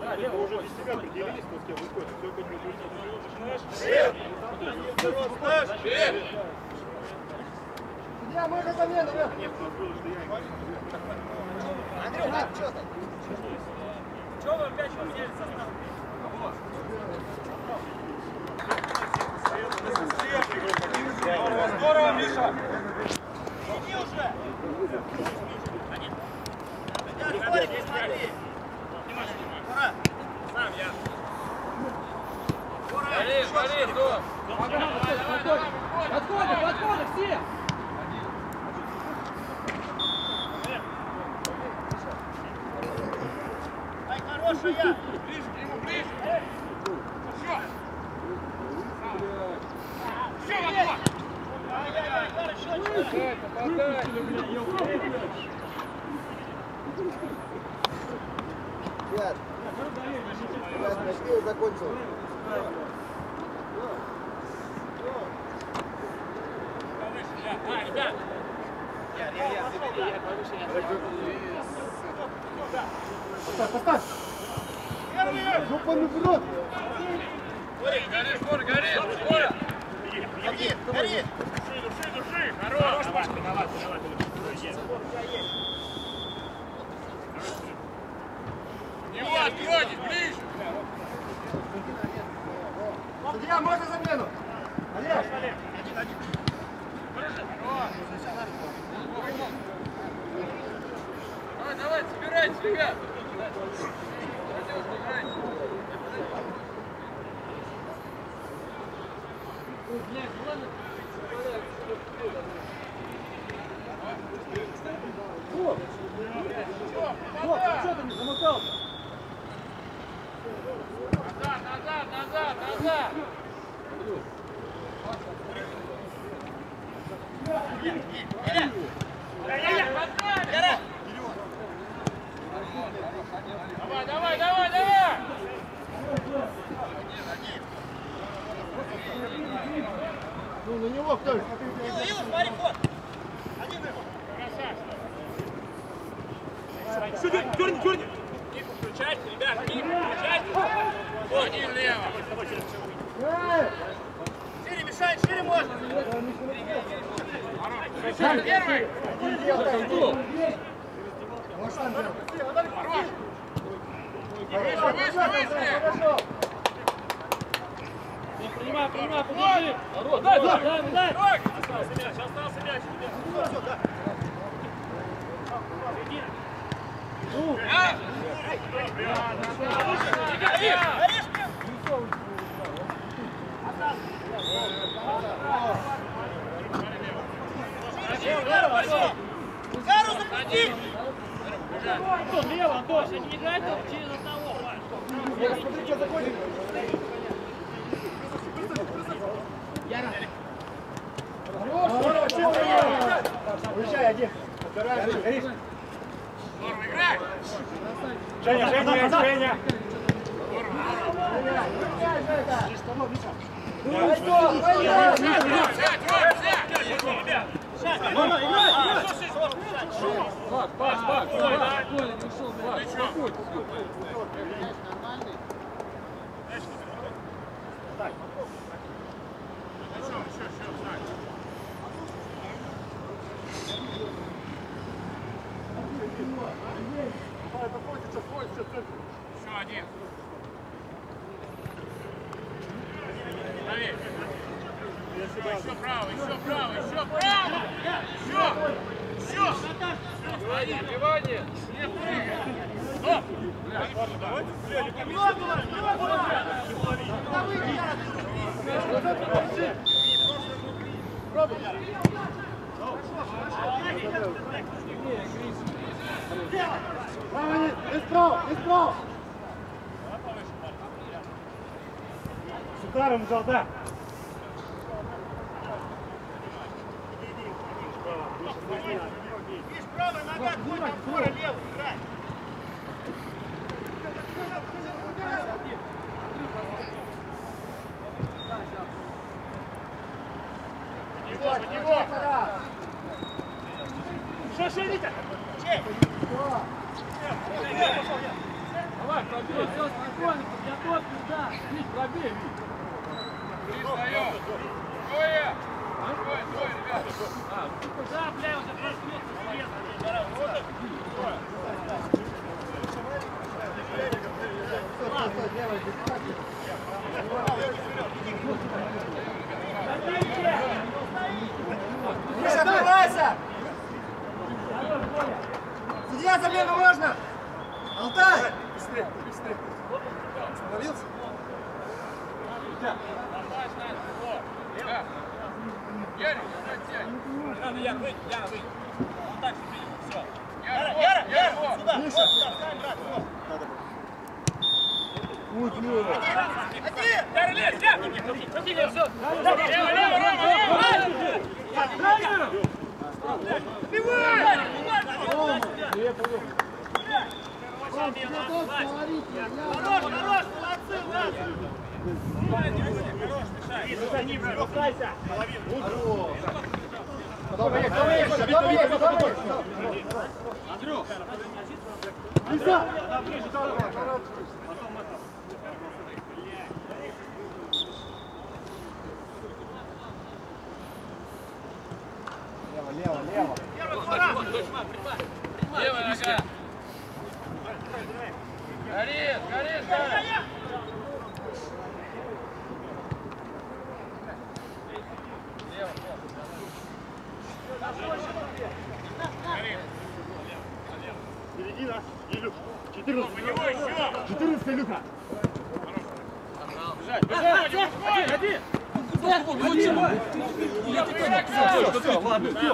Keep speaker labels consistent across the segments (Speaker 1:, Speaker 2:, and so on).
Speaker 1: Мы уже без тебя определились, кто с кем выходит. Только не начинаешь.
Speaker 2: Я можно замену, да?
Speaker 1: Нет, у нас было, что я играю.
Speaker 2: Андрюха, что там?
Speaker 3: Чего вы опять поменяли состав?
Speaker 1: Здорово, Миша!
Speaker 3: Иди уже! Не смотри! Пора! Сам я!
Speaker 4: Вали, Дом! Подходы, все!
Speaker 3: Ай, хорошая!
Speaker 4: Ближе к нему, ближе! Все, Матвей! Попадай!
Speaker 2: Ребят, почти закончил.
Speaker 3: Ребят!
Speaker 2: Поставь! Жопами вперед!
Speaker 4: Горишь, Боря!
Speaker 3: Гори!
Speaker 1: Души! Хорош, Пашка, давай.
Speaker 4: Него откройтесь, ближе!
Speaker 2: Судья, можно замену? Олег!
Speaker 4: Давай, собирайтесь, ребят!
Speaker 2: Что ты не замыкался?
Speaker 4: Назад! Давай!
Speaker 2: Ну, на него кто?
Speaker 3: Ил, смотри, ход! Один его!
Speaker 1: Дерни!
Speaker 4: Кипу включайте, ребят, кипу включайте! Один лево!
Speaker 3: Шире, мешай, шире можно!
Speaker 4: Первый!
Speaker 2: Хорош!
Speaker 4: Выше!
Speaker 3: Принимай, подержи! Дай!
Speaker 1: Остался мяч.
Speaker 3: Гару запусти!
Speaker 5: Антон, лево, Антон, не играй там через одного.
Speaker 2: Смотри, что заходит. Уезжай один. Горишь.
Speaker 4: Здорово, играй!
Speaker 1: Женя!
Speaker 4: Пак, Коля не ушел, Еще один. Еще право! Еще! Свои, вливание! Не прыгай!
Speaker 2: Быстро!
Speaker 1: С ударом взял, да.
Speaker 3: Видишь, правая нога, твой там скоро левый, играй!
Speaker 1: Под него! Что, Витя?
Speaker 3: Чей!
Speaker 5: Давай, пробей, все спокойно, подготовь туда. Вить, пробей, Вить.
Speaker 4: Встаем. Двое, ребята.
Speaker 5: Да, бля, уже просмется.
Speaker 2: Миша, открывайся! Судья, замену можно! Алтай! Быстрее! Остановился?
Speaker 4: Ярик, тянь.
Speaker 1: Яна, выйди. Так, все.
Speaker 3: Яра, сюда.
Speaker 2: Миша!
Speaker 3: Один!
Speaker 1: Яра, лезь, все.
Speaker 3: Хорош, молодцы, Влад!
Speaker 2: Андрюх! Лиса! Лево!
Speaker 4: Левая нога. Горит, Гарри.
Speaker 1: Середина. Илюх. 14. 14, Илюха. Бежать. Ходи.
Speaker 2: Все, ладно, все.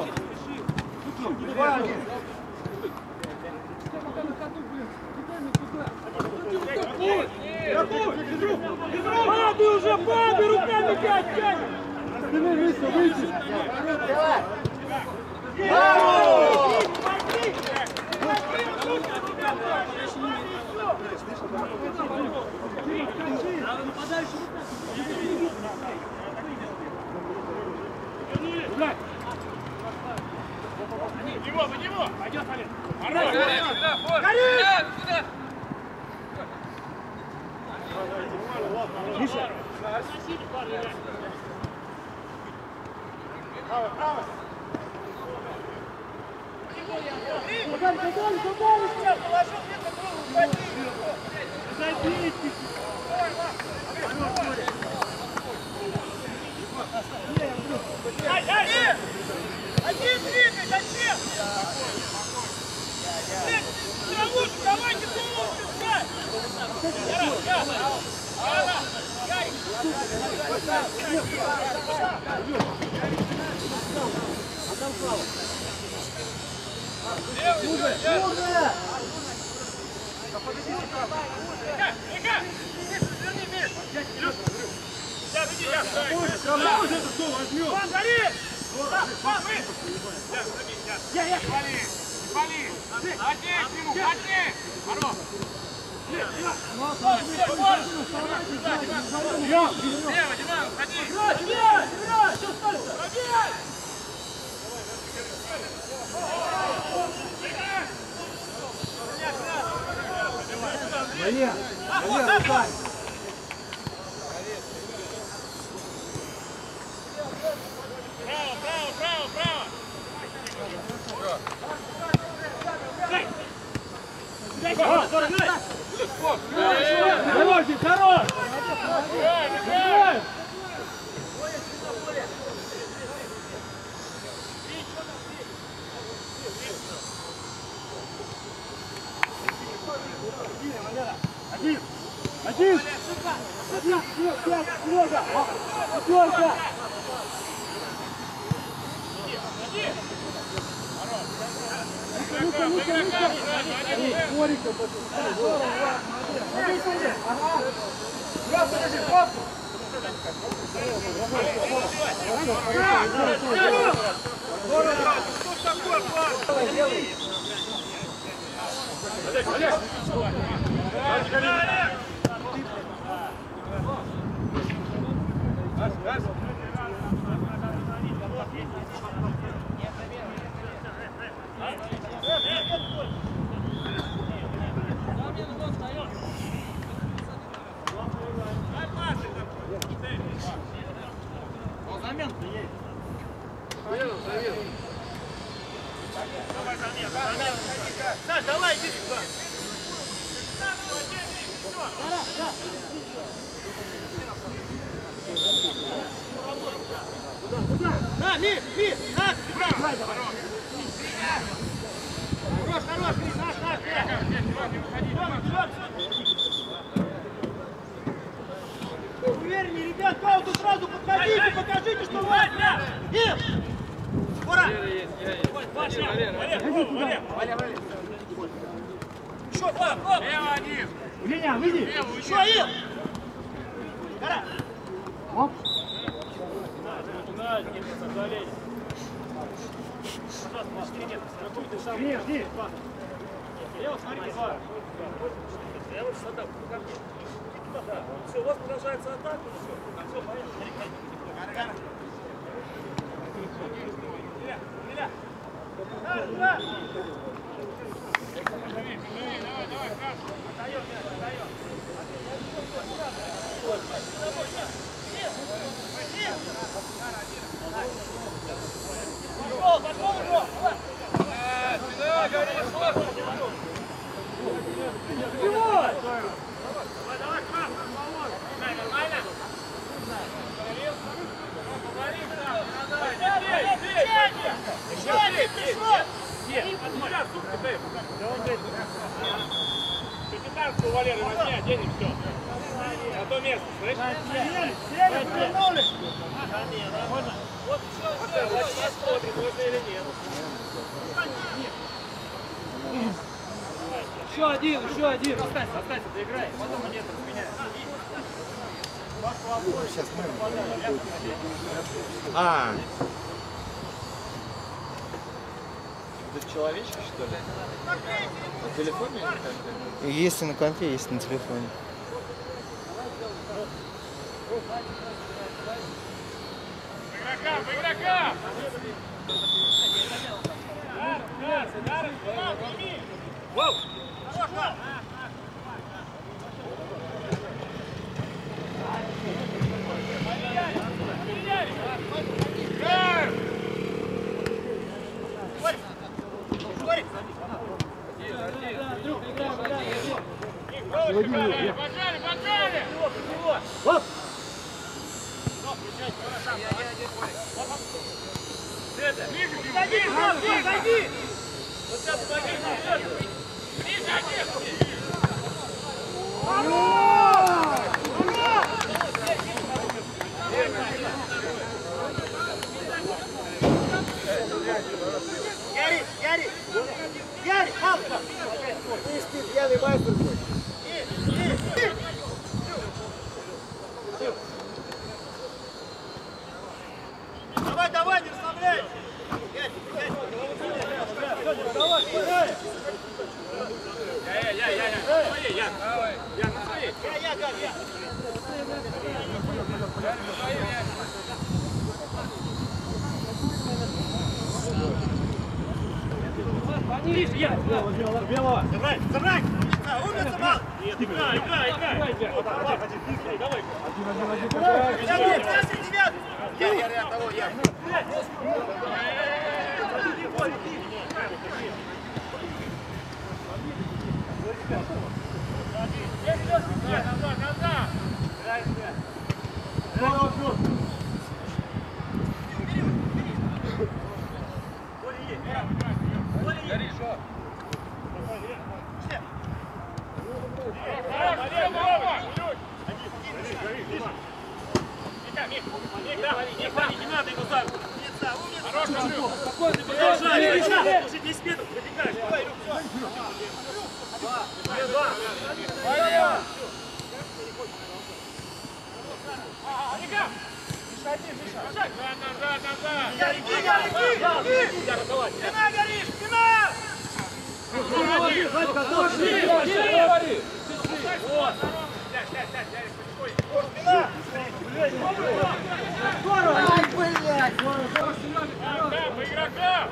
Speaker 5: Падай уже, падай, руками тянь!
Speaker 2: Выйти! Давай!
Speaker 1: За него. Пойдет, Олег.
Speaker 2: Миша! Право!
Speaker 3: Положил где-то голову,
Speaker 5: Забейте!
Speaker 3: Один двигай, зачем? Давайте голову писать!
Speaker 2: Валер, Валер,
Speaker 5: Дорожник, хорош!
Speaker 2: Один! Серега! Пятерка! Борика,
Speaker 3: На, Миш, на! Хорош, Миш, наш, увереннее, ребят, паузу сразу покажите, что у вас! Им! Ура! Еще, Пап!
Speaker 4: Лево один.
Speaker 2: Меня, выйди.
Speaker 3: Еще, им! Гора!
Speaker 2: Оп. Жди.
Speaker 3: Все, у вас продолжается атака. Все, поехали.
Speaker 4: Капитанскую, Валерий, возьми, оденем, все. На то место, слышишь? Посмотрим, можно или нет.
Speaker 5: Еще один. Останься, доиграй. Потом монет разменяй.
Speaker 2: Сейчас мы.
Speaker 6: Это человечек, что ли? На телефоне или как-то?
Speaker 7: Есть и на компе, есть и на телефоне.
Speaker 4: В игрока! Воу! Поджали!
Speaker 2: Оп.
Speaker 3: Зайди! Ярик, палка!
Speaker 2: Ты пьяный мастер твой.
Speaker 3: Давай, не расслабляйся! Давай, Я.
Speaker 2: Белого.
Speaker 3: Забрать! Умница, Мал!
Speaker 4: Играй! Давай!
Speaker 3: Я.
Speaker 4: Назад!
Speaker 3: Не надо его за руку!
Speaker 4: Спокойно,
Speaker 3: Уже 10 метров, пробегаешь! Спина горит! Спина!
Speaker 2: Ай, блядь!
Speaker 4: По игрокам!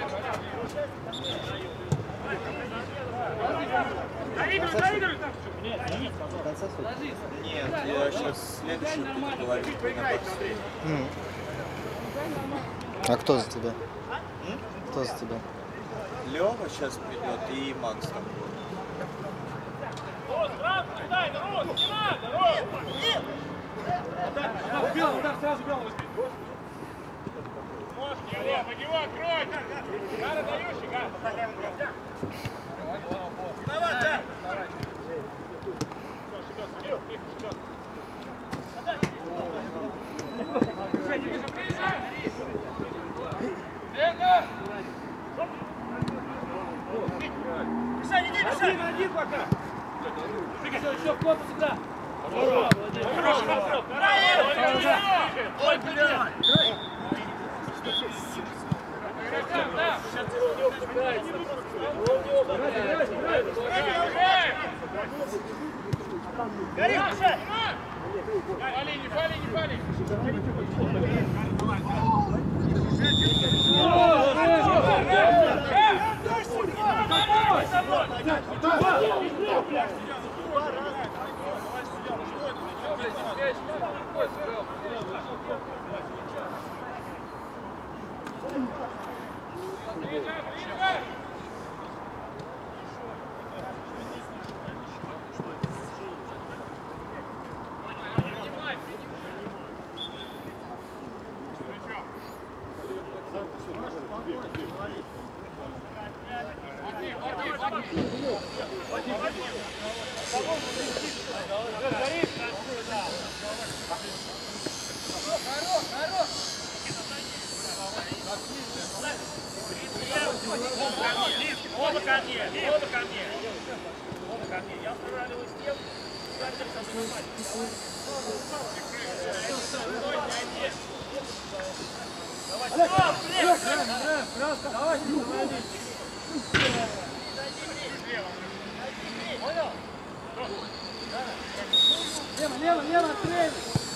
Speaker 4: Доигрывай там!
Speaker 6: Нет, я сейчас следующий говорю.
Speaker 7: А кто за тебя? Кто за тебя? Лева сейчас придет и Макс там будет.
Speaker 4: Рот, сразу кидай, народ, не надо, Рот!
Speaker 1: Удар сразу белого возьми.
Speaker 4: Его, под него открой! Гара дающий, Гара! Давай, да!
Speaker 3: Мишань, иди, Мишань!
Speaker 1: Один пока.
Speaker 5: Еще в корпус игра.
Speaker 3: Ой, блядь! Гори, Мишань!
Speaker 4: Фали, не фали, не фали! Оба ко мне, оба ко мне. Оба ко мне. Я устраиваю с тем,
Speaker 5: Лево, открой!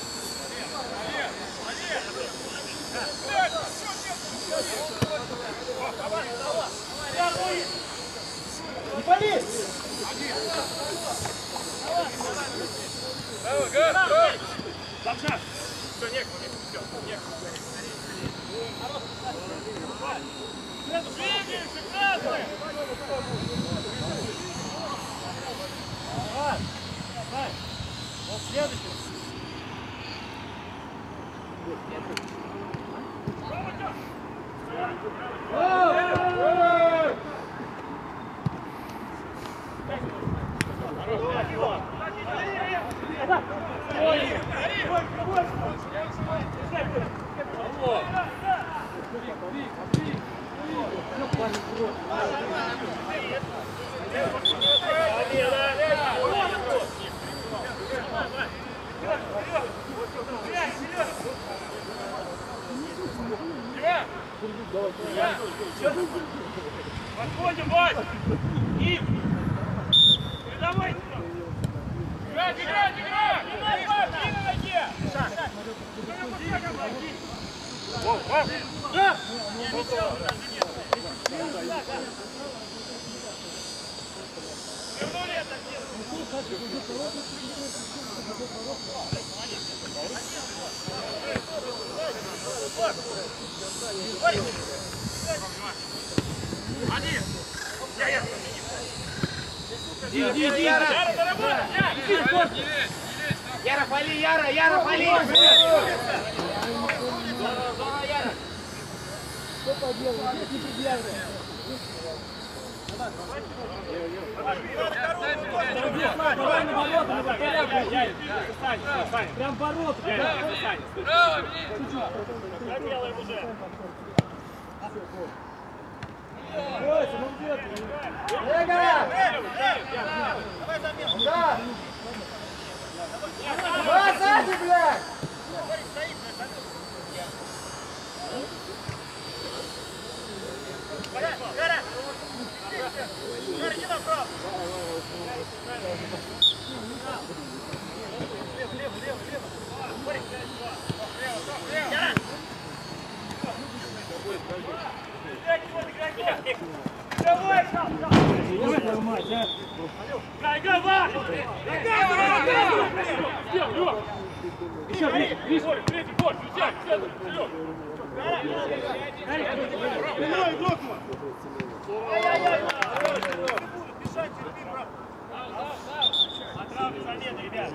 Speaker 3: Не пали!
Speaker 4: Лапша! Все, некуда, все, некуда. Двигаемся, красный!
Speaker 5: Давай! Вот следующий!
Speaker 4: Подходим, Вась! И! Передавай! Играть! Играй, Вась! И на ноге! Да! Вернули это Один! Я!
Speaker 5: Иди!
Speaker 4: Яра, доработай!
Speaker 3: Яра, пали, Яра, пали!
Speaker 5: Здорово, Яра! Что поделать? Не предъявляй! Давай на ворота, на вратаря! Прям ворота!
Speaker 4: Делаем уже!
Speaker 3: Давай замену! Да! Давай сзади, блядь! Гара! Иди направо!
Speaker 1: Еще, Гриш, третий борт, взять, вперед!
Speaker 3: Играй, Докма! Бежать, терпи, брат!
Speaker 5: Отравлю замены, ребят.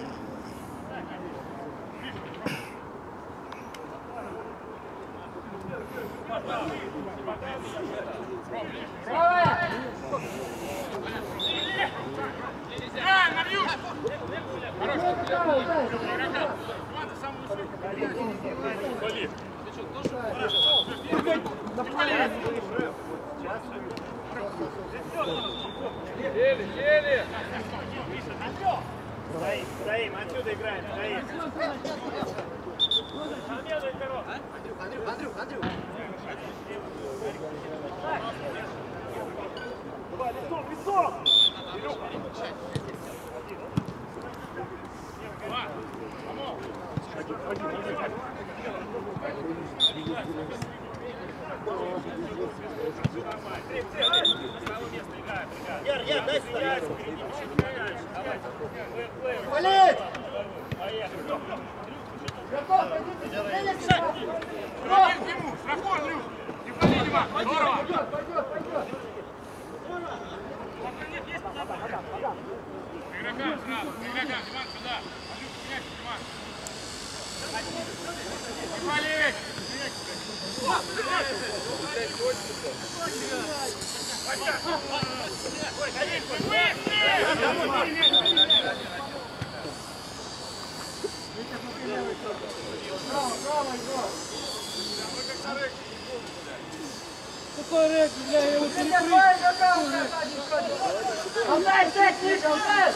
Speaker 3: Стоим, отсюда играем, стоим. Давай, лицом, лицом! Яр, дай сюда! Валить!
Speaker 4: Страхуй, Андрюх! Не вали, Дима! Здорово! Игрокам сразу, игрокам, Диман, сюда! Андрюх, меняйся, Диман! Не вали!
Speaker 5: Какой рэк, бля, я его перепрыгну.
Speaker 6: Алтай, сядь, Миша, Алтай!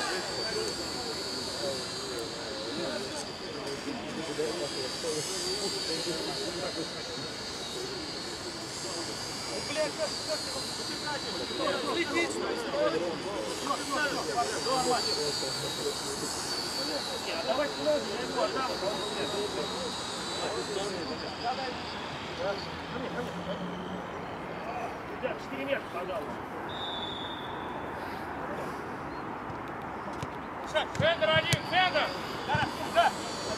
Speaker 3: Ребят, 4 метра, пожалуйста.
Speaker 4: Центр один, центр!
Speaker 3: Да!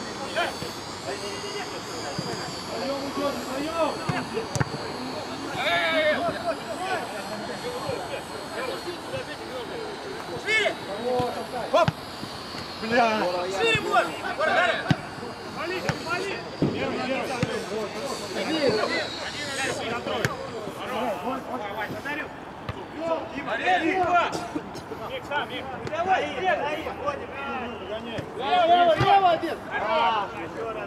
Speaker 5: Вдвоем идет, вдвоем!
Speaker 3: Шире!
Speaker 2: Хоп! Бля!
Speaker 3: Шире можно!
Speaker 5: Вали, вали!
Speaker 3: Давай, иди!
Speaker 2: Лево один!
Speaker 3: Еще раз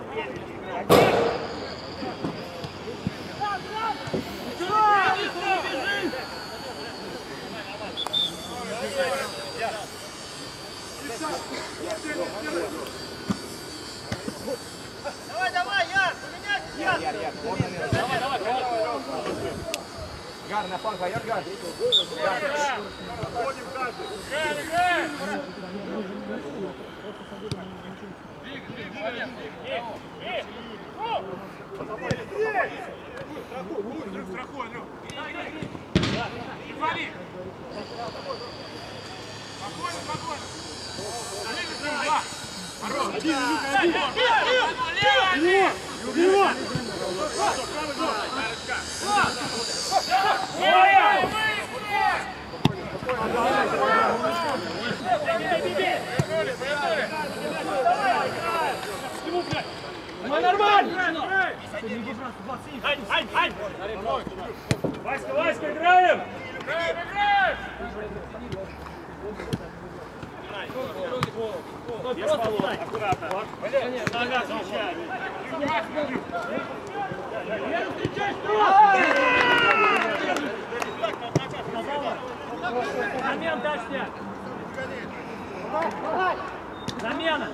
Speaker 3: Давай, Яр! Поменяйся, Яр!
Speaker 2: Гар, на фланг, Яр, Гар!
Speaker 3: Ходим каждый!
Speaker 4: Страхуй, Андрюх! Не вали! Спокойно, спокойно! Двигайся, два! Хорош! Лево!
Speaker 5: Его! Нормально!
Speaker 3: Ань!
Speaker 5: Васька, играем!
Speaker 4: Играем!
Speaker 3: Аккуратно. Нога встречает.
Speaker 5: Замен дашь снять! Замена!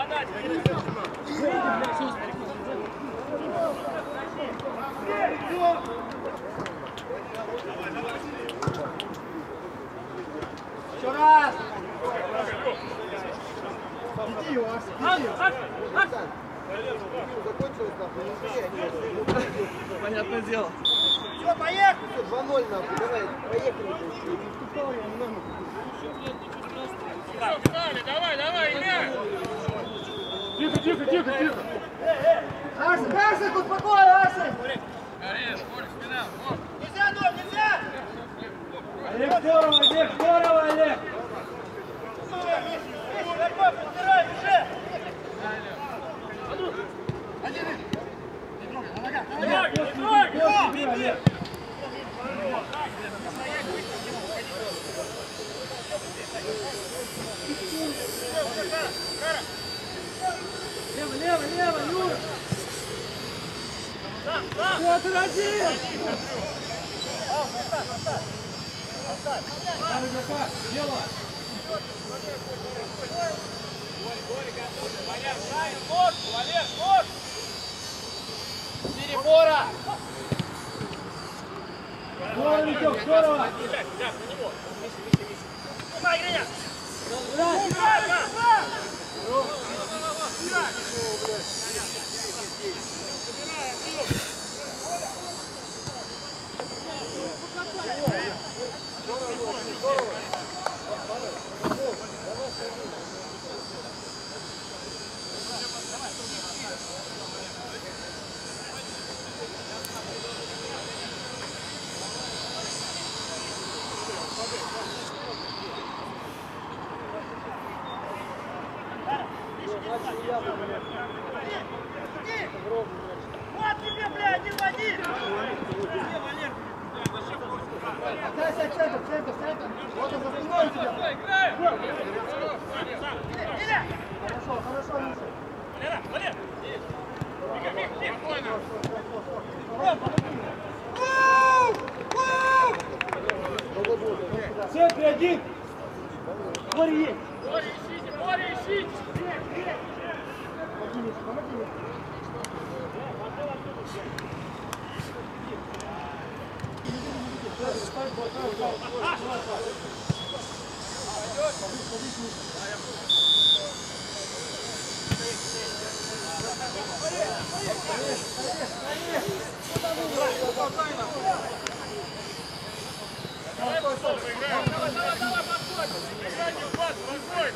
Speaker 2: Еще раз! Иди, Вась! Закончилось, нахуй, понятное дело.
Speaker 3: Все, поехали!
Speaker 2: 2-0, нахуй, давай, поехали.
Speaker 4: Встали, давай, играй!
Speaker 5: Тихо!
Speaker 3: Арсен, успокой, Арсен! Нельзя, Дом, нельзя!
Speaker 1: Олег, здорово, Олег!
Speaker 3: Легко, подбирай, уже!
Speaker 1: Олег! Лево, Юра! Петр один! Дело!
Speaker 2: Перебора!
Speaker 1: Здорово, Витек, здорово!
Speaker 3: Вот тебе, бля, один в один!
Speaker 2: Сядь, центр. Вот он за спиной у тебя. Хорошо, Миша.
Speaker 1: В центре один! Боря есть!
Speaker 4: Боря, ищите!
Speaker 2: Помоги.
Speaker 4: Давай, подходим! Играй, не упасть, подходим!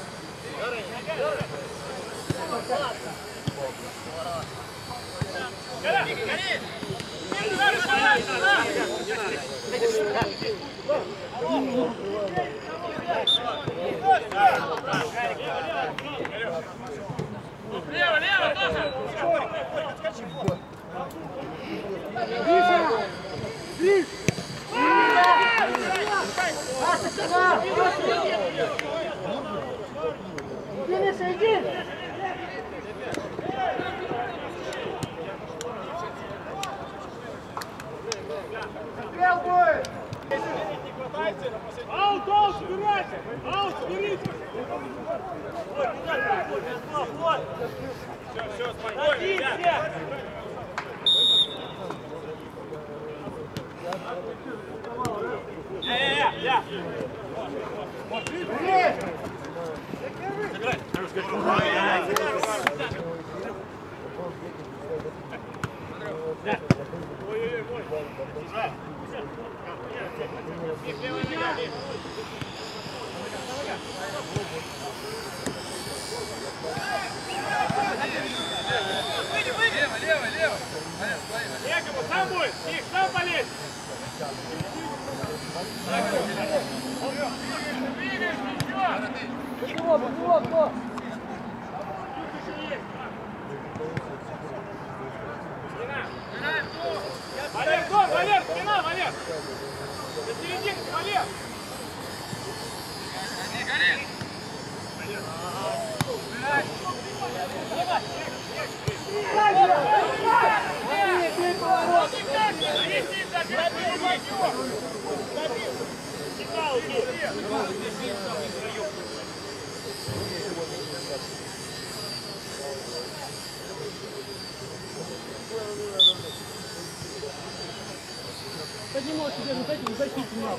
Speaker 4: Лево, тоже!
Speaker 3: Миша, иди!
Speaker 2: Стрел будет!
Speaker 1: Аут, собирайся! Аут, соберите!
Speaker 4: Все, спокойно, ребят! Я! Лево!
Speaker 1: Якобы, сам будет! Их, сам полезь!
Speaker 2: Кто?
Speaker 1: Валер, спина, Валер! До середины, Валер! Поднимал себе, вот этим зайти снимал.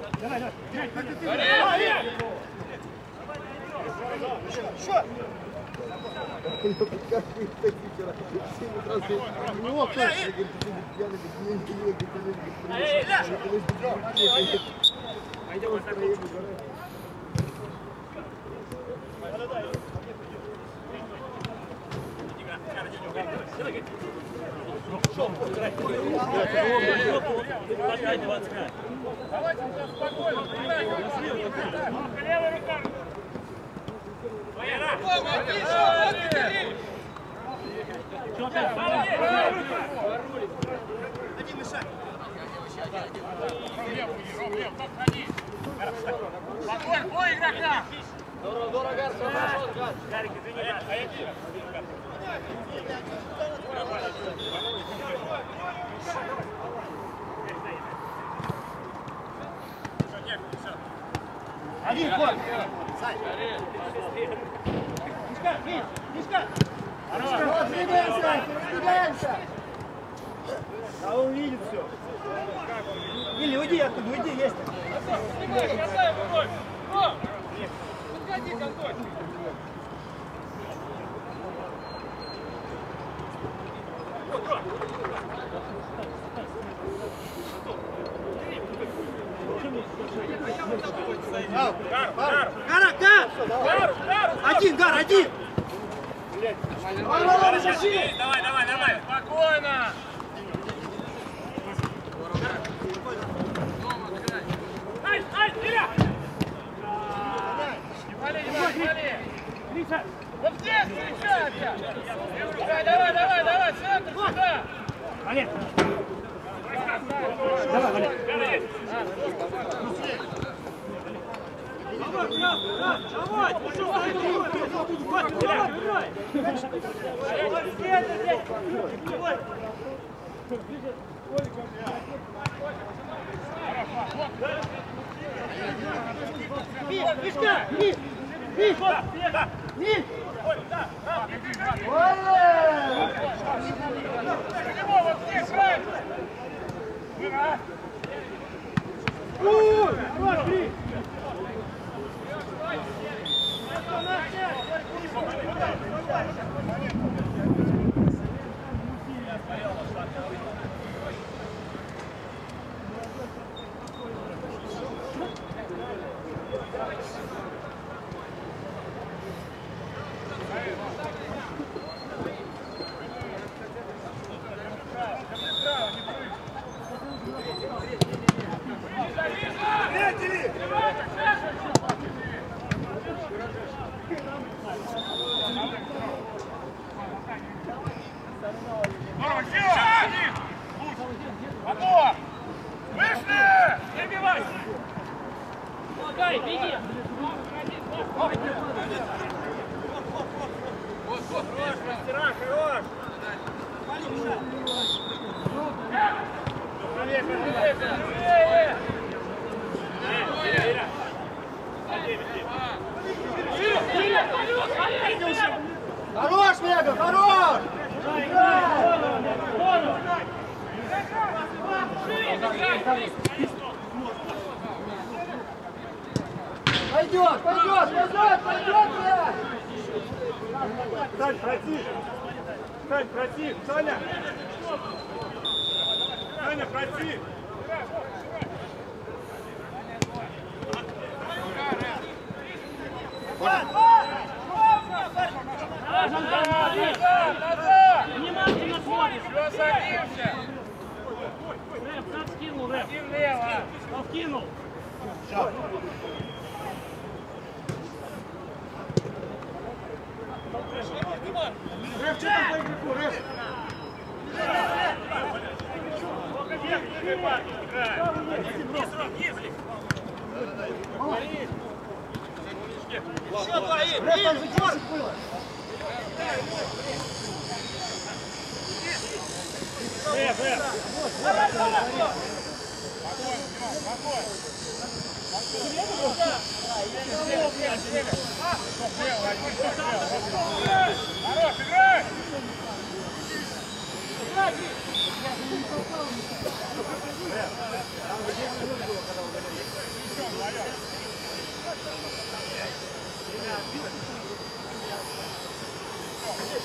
Speaker 1: Давай. Левая рука.
Speaker 3: Один мешай.
Speaker 1: Ой, игрока!
Speaker 5: Здорово, Гар, все хорошо, Гар.
Speaker 1: Гарик, извини,
Speaker 3: Один, ход. Сань. Мишка, Мишка.
Speaker 2: Вот, двигаемся, двигаемся.
Speaker 3: А он видит все. Или уйди оттуда, уйди, есть.
Speaker 1: бросай, Володь! Подходи, контроль!
Speaker 3: Гар! Один, Гар, один!
Speaker 1: Давай, давай! Спокойно! Ай, Илья! Не вали! Вот здесь встречай опять! Давай, центр сюда!
Speaker 3: Олег!
Speaker 1: Давай, Олег!
Speaker 3: Мишка!
Speaker 1: Вот здесь, правильно! Готово! Вышли! Перебивай!
Speaker 5: Помогай, беги!
Speaker 1: Мастера, хорош!
Speaker 3: Хорош, Мега, хорош!
Speaker 2: Пойдет, блядь!
Speaker 3: Сань, против! Саня! Саня, против!
Speaker 5: Внимательно смотришь!
Speaker 1: Все, садимся!
Speaker 5: Рэп, сам скинул, Рэп!
Speaker 1: Один лево!
Speaker 5: Он скинул!
Speaker 3: Рэп, что там по игроку, Рэп?
Speaker 1: Еще двоих!
Speaker 3: Рэп, там же 10 было.
Speaker 1: Хорош, играй!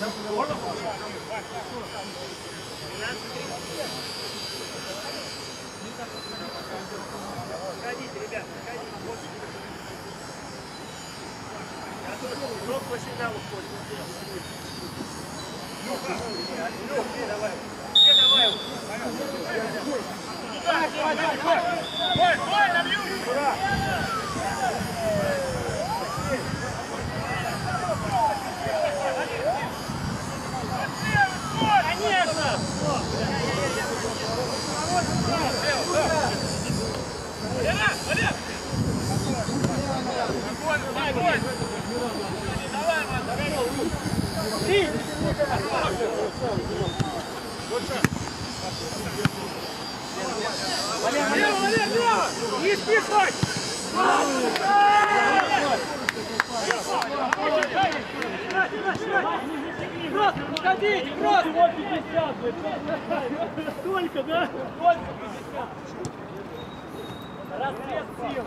Speaker 3: Ходите, ребят, ходите. Жёстко всегда уходит. Давай.
Speaker 1: Ой, набью!
Speaker 3: Конечно!
Speaker 1: Лево! Не спешать!
Speaker 5: Просто, уходите, просто! Вот 50, только, да? Вот 50. Рассвет сил.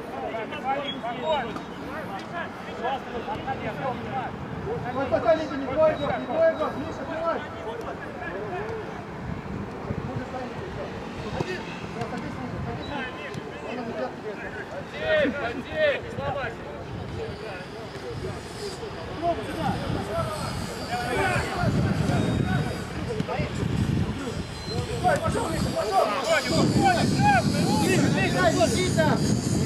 Speaker 2: Ой, подходите, не твой гол, Миша, давай.
Speaker 1: Садись! Слова!
Speaker 2: Пошел, Миша, пошел! Миша!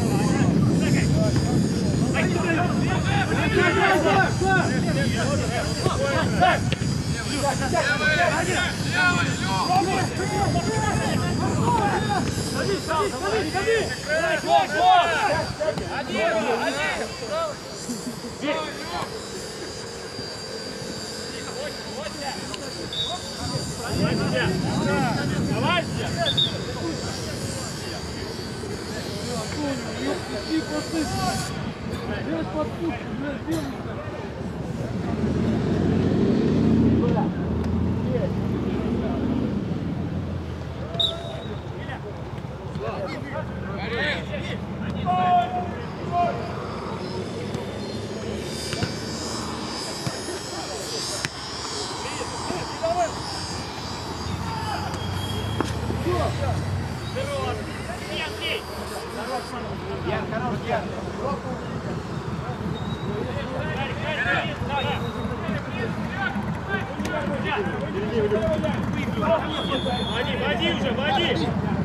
Speaker 1: Води уже, води!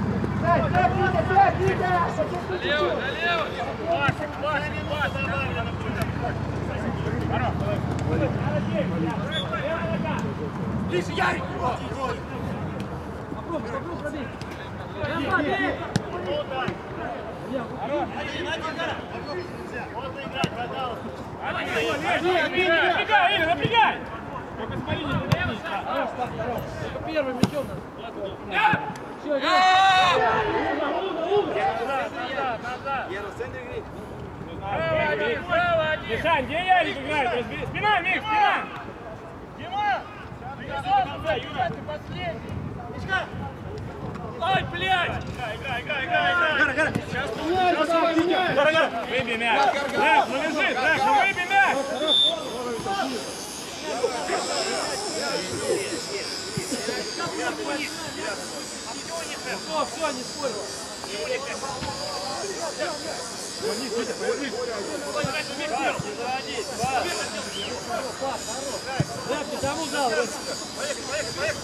Speaker 1: Налево! Пас! Ближе, Ярик!
Speaker 5: Попробуй пробить.
Speaker 1: Можно играть, пожалуйста!
Speaker 5: Напрягай, Игорь, напрягай! Только смотри, не напрягись. Только первым мячом надо. Все,
Speaker 1: Назад!
Speaker 5: Право один! Мишань, где Ярик играет? Спина, Мик, спина!
Speaker 1: Дима!
Speaker 5: Юра, ты последний! Ой, блядь!
Speaker 1: Играй! Сейчас
Speaker 5: Гора! Выбей мяч! Трек, ну лежи, Трек, ну выбей мяч! Все, не спорь! Трек, ты тому дал!
Speaker 1: Поехали!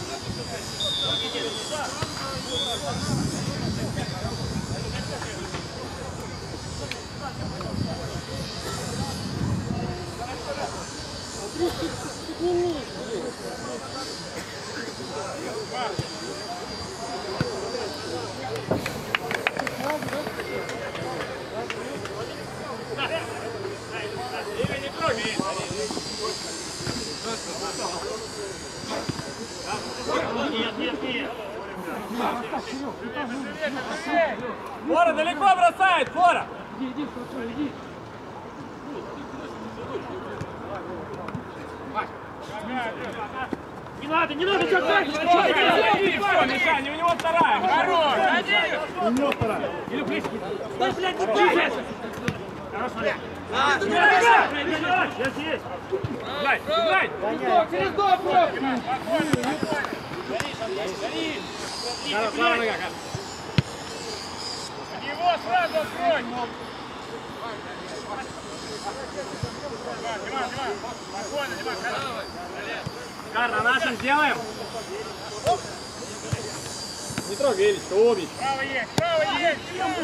Speaker 5: Фора далеко бросает, Фора!
Speaker 2: Иди, хорошо, иди.
Speaker 5: Не надо, что так? Все, Мишань, у него вторая. Хорош! У него вторая. Или близкий. Стой, блядь, не дай! Хорош, Валя.
Speaker 1: Я здесь.
Speaker 5: Играй, играй! Через дом,
Speaker 1: Его сразу открой. Диман, спокойно, Диман,
Speaker 5: Кар, на нашем сделаем! Не трогай, Элич, ты убить!
Speaker 1: право есть, право есть!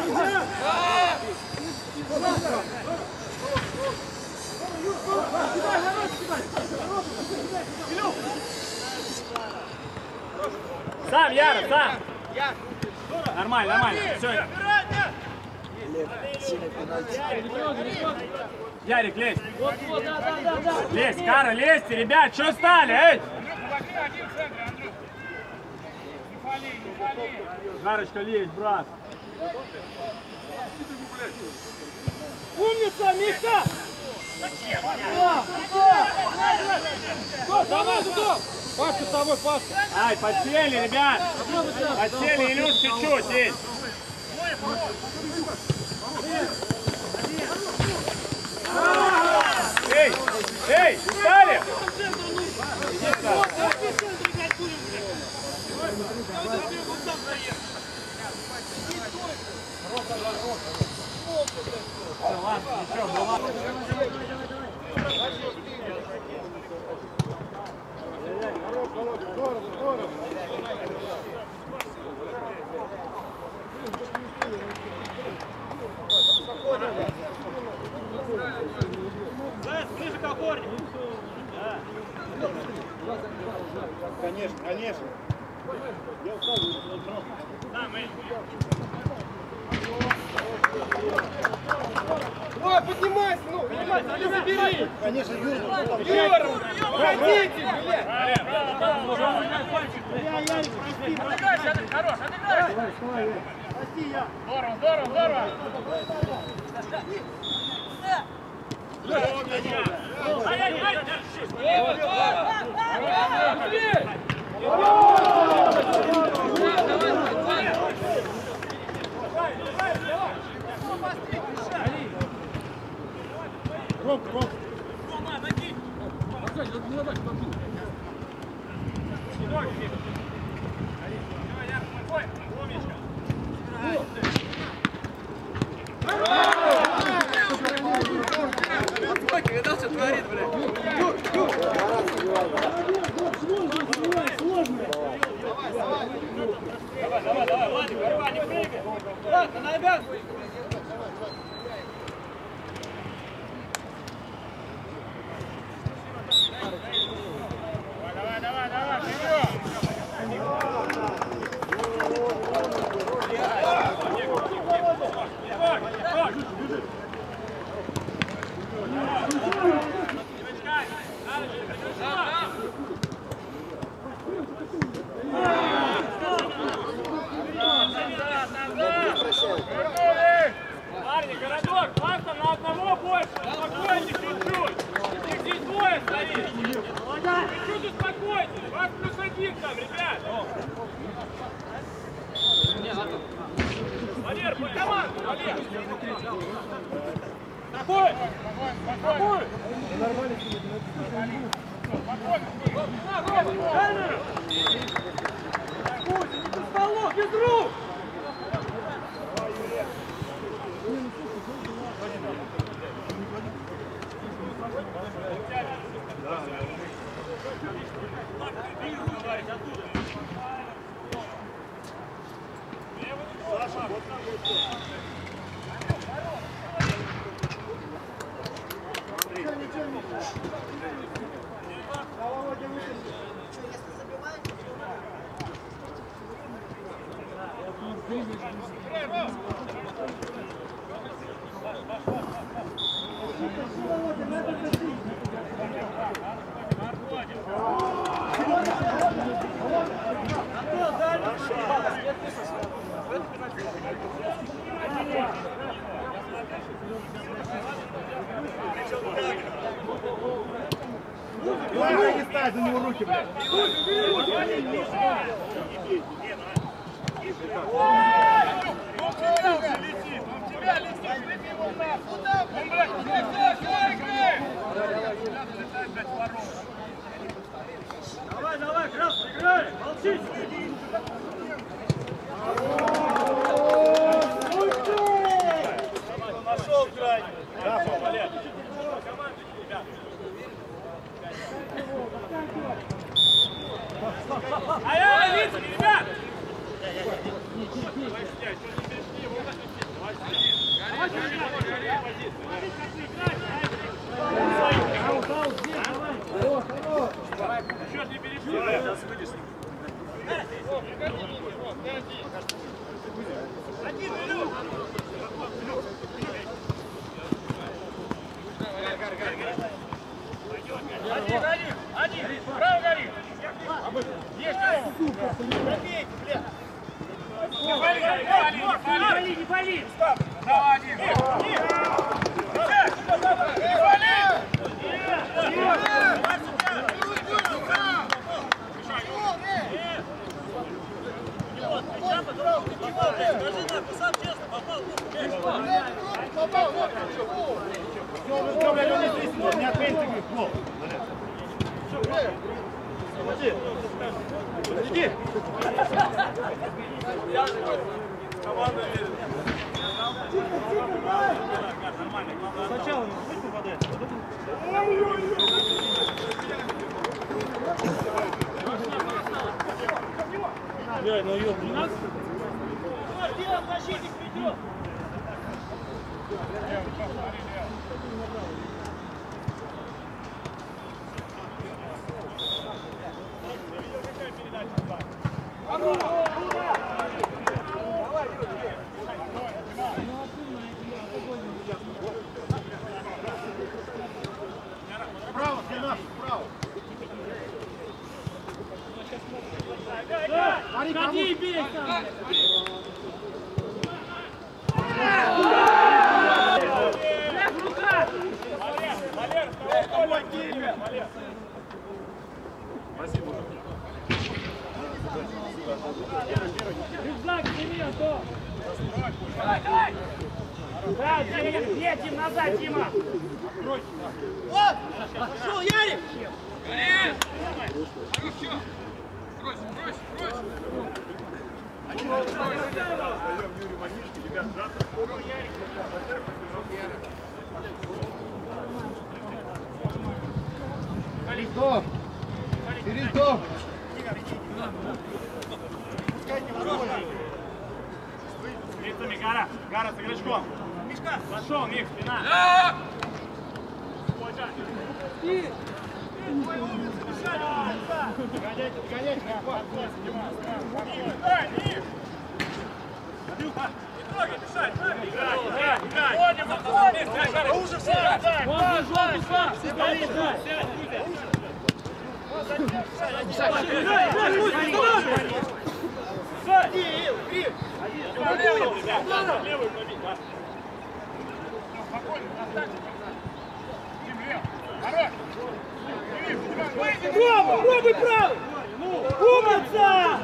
Speaker 5: Сам, Яра, сам! Нормально, нормально, все. Ярик, лезь! Лезь, Кара, лезьте, ребят, что стали, эй!
Speaker 1: Один в центре, Андрюх. Не пали, не пали.
Speaker 5: Гарочка, лезь, брат!
Speaker 3: Умница, Миша!
Speaker 5: Давай, туда! Пашка с тобой, Пашка! Ай, подсели, ребят! Подсели, Илюш, чуть-чуть, здесь! Эй! Эй, устали? Ладно, ничего, была.
Speaker 1: Ближе к опорнику.
Speaker 3: Конечно, конечно. Я устал.
Speaker 5: Ой, поднимайся, ну, поднимайся, или забери!
Speaker 3: Конечно, Юра.
Speaker 5: Юра, уходите, блядь!
Speaker 1: Отыграй, хорош, отыграй.
Speaker 3: Прости, я.
Speaker 1: Здорово, здорово, здорово.
Speaker 3: Ромка, Ромка.
Speaker 6: Видал, что творит, блядь?
Speaker 1: Давай, Владик, давай, не прыгай.
Speaker 5: Ладно, на ребят!
Speaker 1: Давай, живем.
Speaker 5: Парни, городок, вас там на одного больше, спокойнее чуть-чуть. Их здесь двое стоит. Чуть-чуть успокойтесь, вас плюс один там, ребят. Валер, под команду, Валер. Такой, такой.
Speaker 3: Без рук! Не ставь за него руки, блядь.
Speaker 1: Он тебя уже летит, он тебя
Speaker 3: Давай, давай, красный, играй! Молчи! Нашел крайне! Хорошо, Валер!
Speaker 5: Ай, лица, ребят! Счет не перепутай. Сейчас выйдешь. Один, вперед! Один! Право гори! Есть! Пробейте, блядь! Не пали! Стоп! Давай один!
Speaker 3: Не отменьте гол. Иди. Сначала не пусть попадает, а потом... Бля, ну ёбаный.
Speaker 5: Дело, защитник придет!
Speaker 3: Право, Сенат, право.
Speaker 5: Ходи, бей там! Валер, Валер! Спасибо. Рюкзак, сними, Антон! Да, едем назад, Дима!
Speaker 2: Вот! Пошел, Ярик! Перестов! Перестов!
Speaker 5: Лицами, Гара с игрочком! Мишка! Пошел, Мик, спина!
Speaker 3: Гонять,
Speaker 5: Андрюха! Не трогай, дышать! Играй! Уже все! Вон, желтый флаг! Все болит! Левый пробить, да?
Speaker 1: Спокойно, оставьте. Дим, лев. Хорош.
Speaker 5: Пробуй правый! Умница!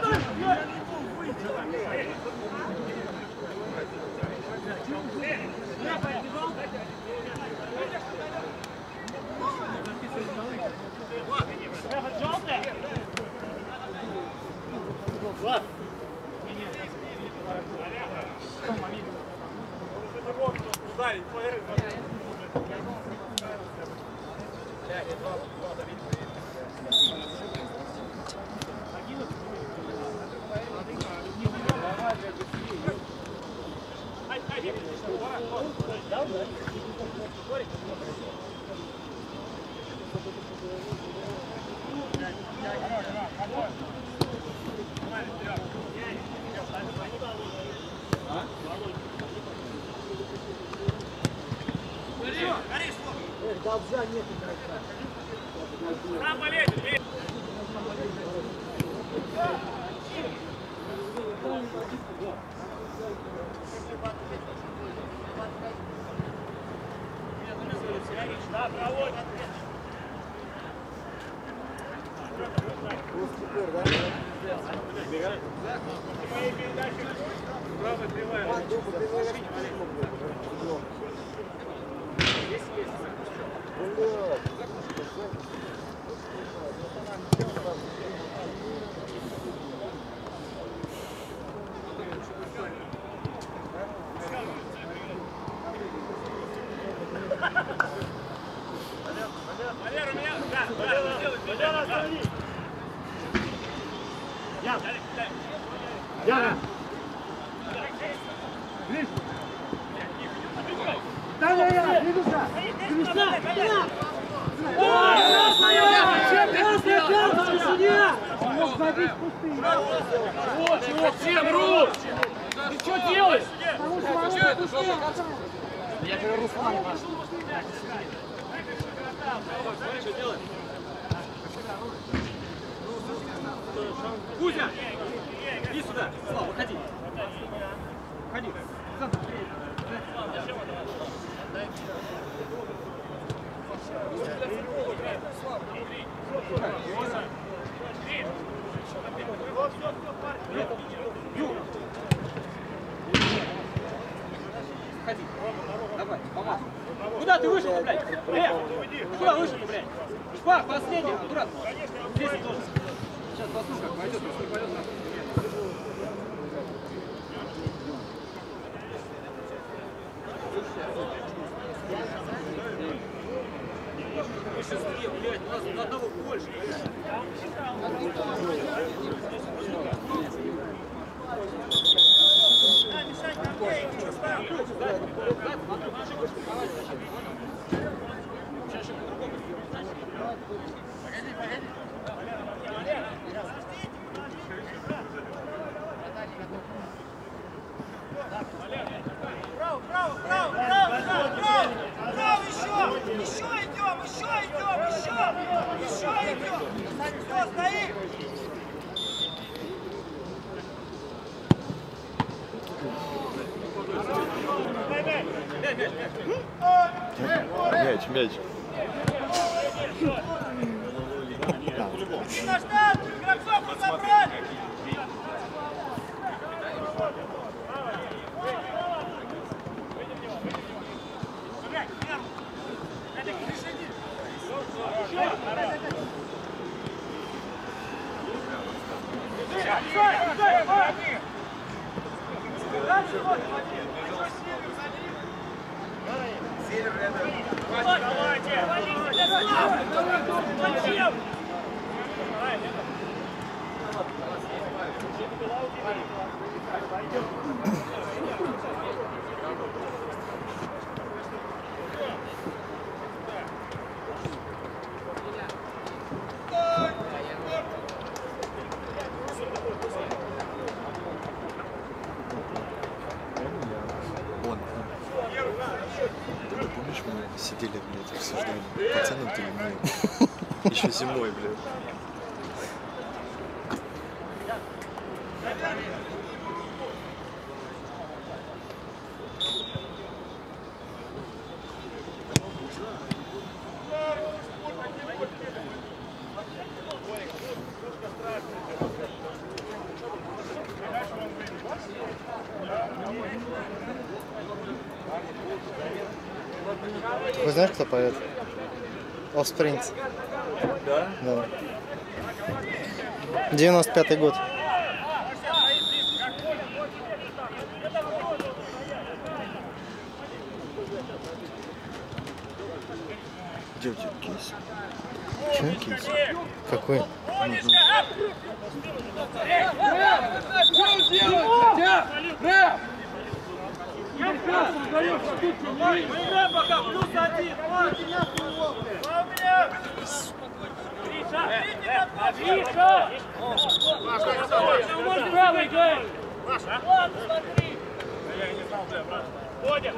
Speaker 2: Должа нет игрока.
Speaker 5: Сам полезет, Да, проводит. Валера, у меня. Да, Валера, останови.
Speaker 3: Яна! Да, двигайся!
Speaker 5: Всем рук! Ты что делаешь?
Speaker 2: Я говорю, Руслан ваш.
Speaker 3: Кузя! Иди сюда! Слава, выходи! Выходи! Ходи. Давай, помогай. Куда ты вышел-то, блядь? Куда вышел-то, блядь? Шпак, последний, аккуратно. Здесь должен. Сейчас посмотрим, как пойдет, если не пойдет нахуй. Мы сейчас где, блядь? У нас на одного больше, блядь.
Speaker 6: Мяч.
Speaker 5: На штат! Игроков забрали!
Speaker 7: Помнишь, мы сидели, блядь, обсуждали, пацаны ты или нет? Еще зимой, блядь.
Speaker 2: Вы знаете, кто поет? Offspring.
Speaker 7: Да?
Speaker 2: Да. 95-й год.
Speaker 7: Где у тебя кейс?
Speaker 2: Че?
Speaker 7: Кейс.
Speaker 2: Какой?
Speaker 5: Мы играем пока, плюс один. Тише! Можно правый играем. Ладно, смотри. Я не знал, брат. Ходим.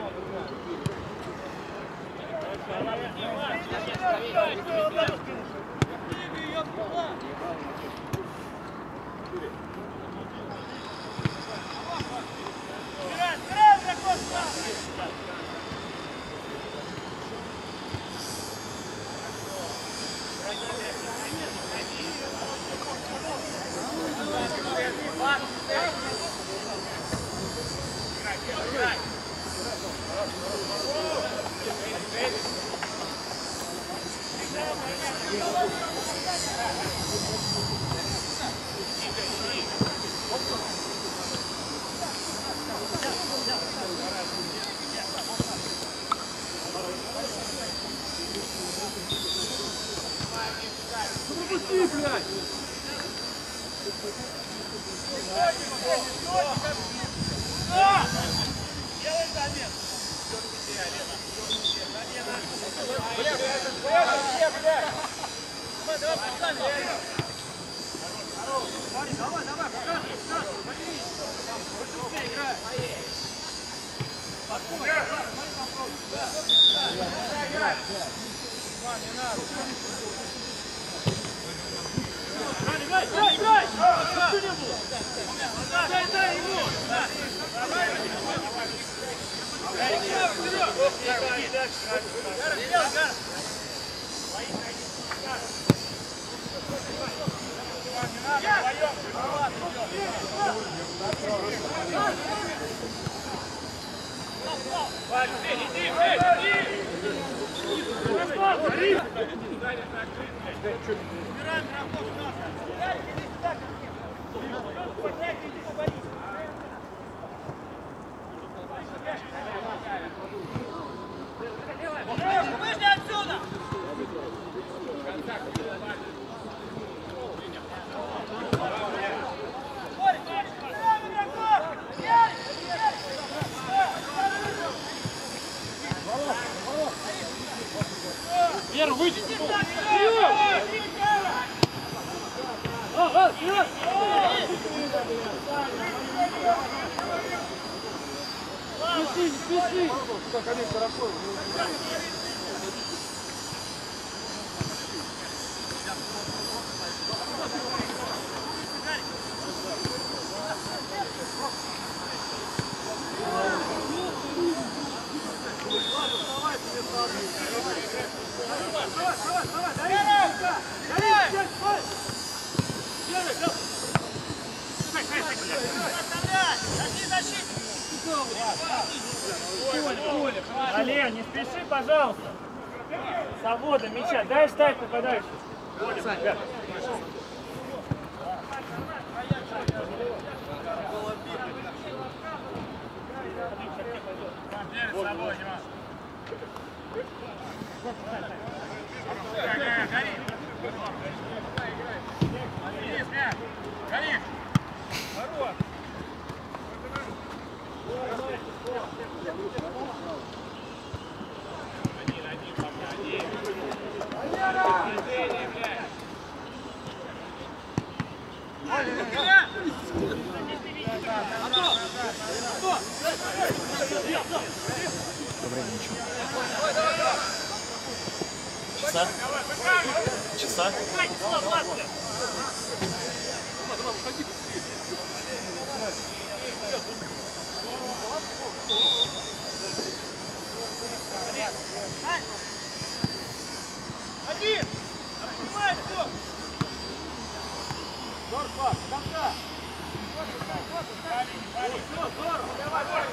Speaker 5: Олег, не спеши, пожалуйста. Свобода мяча. Дай встать нападающий.
Speaker 7: Часа?
Speaker 5: Один! Отнимай все! Здорово, до конца! Все, здорово, давай, давай!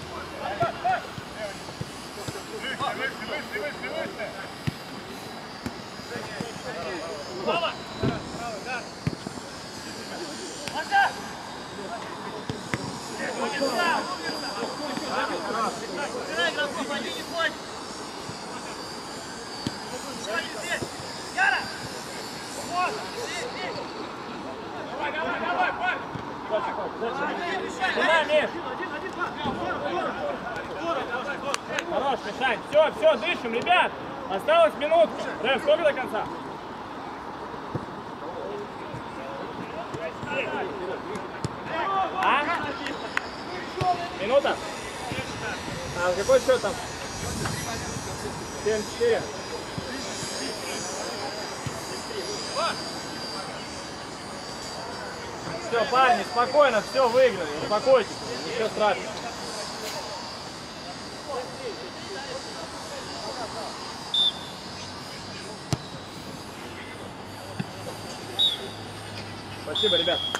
Speaker 5: Выше! Слава! Назад! Убирай игроков, они не ходят! Здесь! Яра! Вот! Здесь! Давай, парень! Хорош, Мишань! Все, дышим, ребят! Осталось минутку! Рэв, сколько до конца? А? Минута? А какой счет там? 7-4. Все, парни, спокойно, все выиграли, успокойтесь, ничего страшного. Спасибо, ребят.